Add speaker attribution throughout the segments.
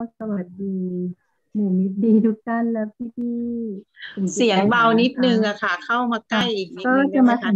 Speaker 1: สวัสดีหมู่มิตรดีทุกท่านและพี่ๆกลุ่มจิต
Speaker 2: เสียงเบา
Speaker 1: อาสานะ
Speaker 2: นิดนึง
Speaker 1: คะ
Speaker 2: อะค่ะเข้ามาใกล้
Speaker 1: ค่ะ
Speaker 2: อีกนิด
Speaker 1: ก็
Speaker 2: นึงได้ไหมคะ
Speaker 1: จะมาถึง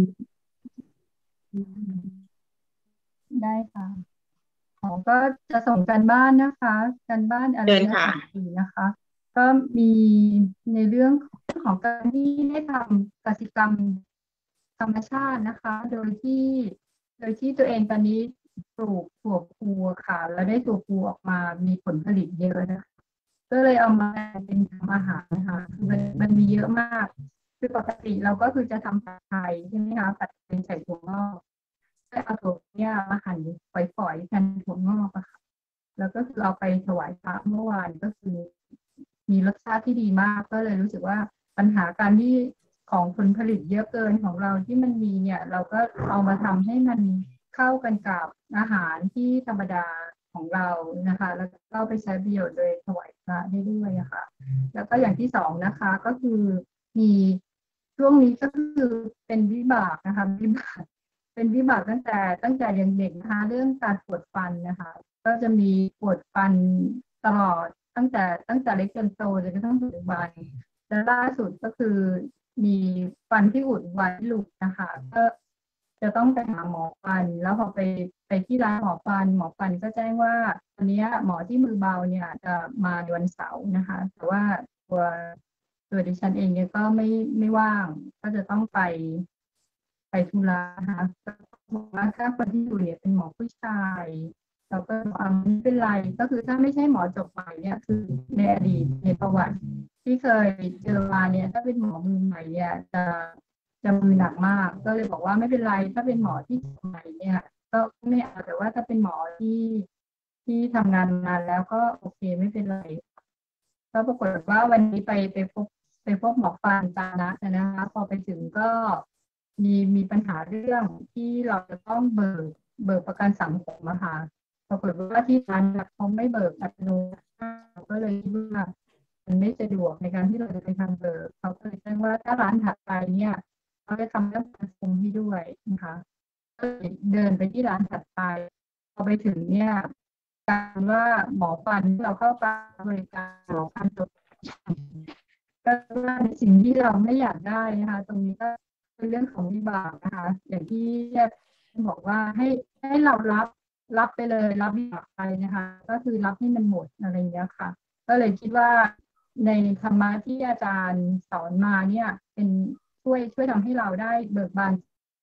Speaker 1: ได้ค่ะก็จะส่งการบ้านนะคะการบ้านอาร
Speaker 2: เชิญค่ะ
Speaker 1: ยสัตว์สี่นะคะก็มีในเรื่องของการที่ได้ทำกสิกรรมธรรมชาตินะคะโดยที่ตัวเองตอนนี้ปลูกถั่วพูค่ะแล้วได้ถั่วพูออกมามีผลผลิตเยอะนะคะ ก็เลยเอามาเป็นทำอาหารนะคะคือมันมีเยอะมากคือปกติเราก็คือจะทำผัดไทยใช่ไหมคะผัดเป็นใส่ถั่วงอกก็เอาถั่วเนี่ยมาหั่นฝอยๆแทนถั่วงอกอะค่ะแล้วก็คือเอาไปถวายพระเมื่อวานก็คือมีรสชาติที่ดีมากก็เลยรู้สึกว่าปัญหาการที่ของผลผลิตเยอะเกินของเราที่มันมีเนี่ยเราก็เอามาทำให้มันเข้ากันกับอาหารที่ธรรมดาของเรานะคะแล้วก็ไปใช้ประโยชน์โดยถวายพระได้ด้วยอะค่ะแล้วก็อย่างที่สองนะคะก็คือมีช่วงนี้ก็คือเป็นวิบากนะคะวิบากเป็นวิบากตั้งแต่ยังเด็กนะคะเรื่องการปวดฟันนะคะก็จะมีปวดฟันตลอดตั้งแต่เล็กจนโตจนกระทั่งปัจจุบันและล่าสุดก็คือมีฟันที่อุดไว้หลุดนะคะก็จะต้องไปหาหมอฟันแล้วพอไปที่ร้านหมอฟันก็แจ้งว่าตอนนี้หมอที่มือเบาเนี่ยจะมาในวันเสาร์นะคะแต่ว่าตัวตัวดิฉันเองเนี่ยก็ไม่ว่างก็จะต้องไปธุระนะคะก็บอกว่าถ้าคนที่อยู่เนี่ยเป็นหมอผู้ชายเราก็ไม่เป็นไรก็คือถ้าไม่ใช่หมอจบใหม่เนี่ยคือในอดีตในประวัติที่เคยเจอมาเนี่ยถ้าเป็นหมอมือใหม่เนี่ยจะมือหนักมากก็เลยบอกว่าไม่เป็นไรถ้าเป็นหมอที่จบใหม่เนี่ยก็ไม่เอาแต่ว่าถ้าเป็นหมอที่ทำงานนานแล้วก็โอเคไม่เป็นไรก็ปรากฏว่าวันนี้ไปพบหมอฟันตานะคะพอไปถึงก็มีปัญหาเรื่องที่เราจะต้องเบิกประกันสังคมอะค่ะปรากฏว่าที่ร้านเขาไม่เบิกอัตโนมัติก็เลยคิดว่ามันไม่สะดวกในการที่เราจะไปทำเบิกเขาก็เลยแจ้งว่าถ้าร้านถัดไปเนี่ยเขาจะทำเรื่องประกันสังคมให้ด้วยนะคะก็เลยเดินไปที่ร้านถัดไปพอไปถึงเนี่ยการว่าหมอฟันที่เราเข้าไปบริการหมอฟันจบ ก็ว่าในสิ่งที่เราไม่อยากได้นะคะตรงนี้ก็เป็นเรื่องของวิบากนะคะอย่างที่แยกบอกว่าให้เรารับไปเลยรับวิบากไปนะคะก็คือรับให้มันหมดอะไรอย่างเงี้ยค่ะก็เลยคิดว่าในธรรมะที่อาจารย์สอนมาเนี่ยเป็นช่วยทำให้เราได้เบิกบาน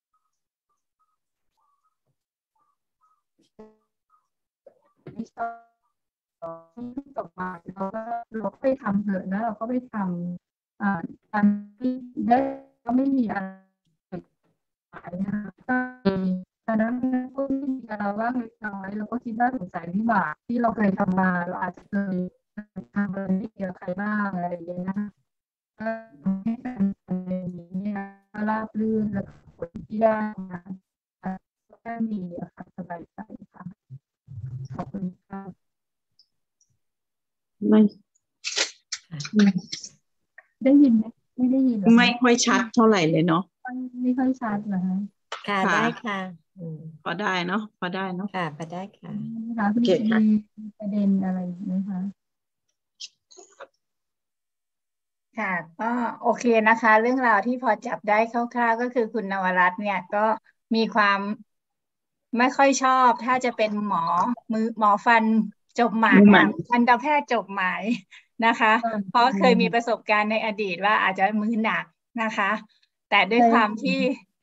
Speaker 1: ที่ชอบที่ตกมาเราก็ไปทำเถอะแล้วเราก็ไปทำการที่ได้ก็ไม่มีอะไร ขายนะคะก็ตอนนั้นก็มีกับเราบ้างเล็กน้อยเราก็คิดว่าสงสัยวิบากที่เราเคยทำมาเราอาจจะเคยทำอะไรไม่เกี่ยวกับใครบ้างอะไรอย่างเงี้ยนะคะก็ทำให้การทำในนี้เนี่ยก็ราบรื่นและผลที่ได้มาก็ดีอะค่ะสบายใจค่ะขอบคุณค่ะ
Speaker 2: ไม่
Speaker 1: ได้ยินไหมไม่ได้ยินเหรอ
Speaker 2: ไม่
Speaker 1: คะ
Speaker 2: ค่อยชัดเท่าไหร่เลยเนาะ
Speaker 1: ไม่ค่อยชัดเหรอคะ
Speaker 3: ค่ะ
Speaker 2: ค่ะ
Speaker 3: ได้ค่ะอืม
Speaker 2: พอได้เนาะพอได้เนาะ
Speaker 3: ค่ะพอได้ค่ะ
Speaker 1: นะคะ
Speaker 2: โอเค
Speaker 1: มี
Speaker 2: ค่ะ
Speaker 1: ประเด็นอะไรไหมคะ
Speaker 4: ค่ะก็โอเคนะคะเรื่องราวที่พอจับได้คร่าวๆก็คือคุณนวรัตน์เนี่ยก็มีความไม่ค่อยชอบถ้าจะเป็นหมอฟันจบหมาย
Speaker 2: มือใหม่
Speaker 4: ทันตแพทย์จบหมายนะคะเพราะเคยมีประสบการณ์ในอดีตว่าอาจจะมือหนักนะคะแต่ด้วย
Speaker 1: ใช่
Speaker 4: ความที่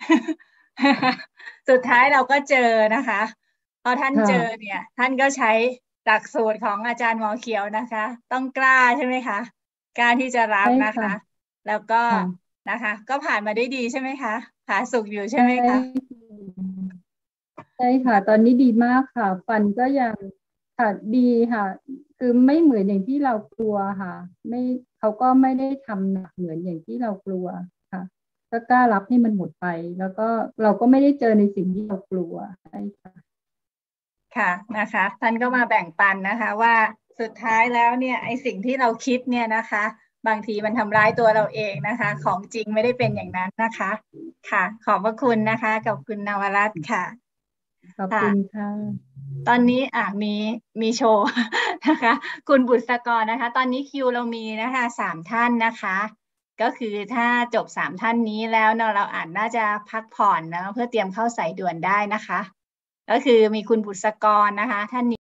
Speaker 4: สุดท้ายเราก็เจอนะคะพอท่านเจอ
Speaker 1: ค่ะ
Speaker 4: เนี่ยท่านก็ใช้หลักสูตรของอาจารย์หมอเขียวนะคะต้องกล้าใช่ไหมคะกล้าที่จะรับ
Speaker 1: ใช่ค่ะ
Speaker 4: นะคะแล้วก็
Speaker 1: ค่ะ
Speaker 4: นะคะก็ผ่านมาได้ดีใช่ไหมคะผาสุกอยู่ใช่
Speaker 1: ใช่
Speaker 4: ไหมคะ
Speaker 1: ใช่ค่ะตอนนี้ดีมากค่ะฟันก็ยังค่ะดีค่ะคือไม่เหมือนอย่างที่เรากลัวค่ะไม่เขาก็ไม่ได้ทำหนักเหมือนอย่างที่เรากลัวค่ะก็กล้ารับให้มันหมดไปแล้วก็เราก็ไม่ได้เจอในสิ่งที่เรากลัวใช่ค่ะ
Speaker 4: ค่ะนะคะท่านก็มาแบ่งปันนะคะว่าสุดท้ายแล้วเนี่ยไอสิ่งที่เราคิดเนี่ยนะคะบางทีมันทำร้ายตัวเราเองนะคะของจริงไม่ได้เป็นอย่างนั้นนะคะค่ะขอบพระคุณนะคะกับคุณนวรัตน์ค่ะ
Speaker 1: ขอบคุณค่ะ
Speaker 4: ตอนนี้มีโชว์ นะคะ คุณบุษกรนะคะ ตอนนี้คิวเรามีนะคะ3 ท่านนะคะ ก็คือถ้าจบ3 ท่านนี้แล้วเนาะเราน่าจะพักผ่อนนะเพื่อเตรียมเข้าสายด่วนได้นะคะ ก็คือมีคุณบุษกรนะคะท่านนี้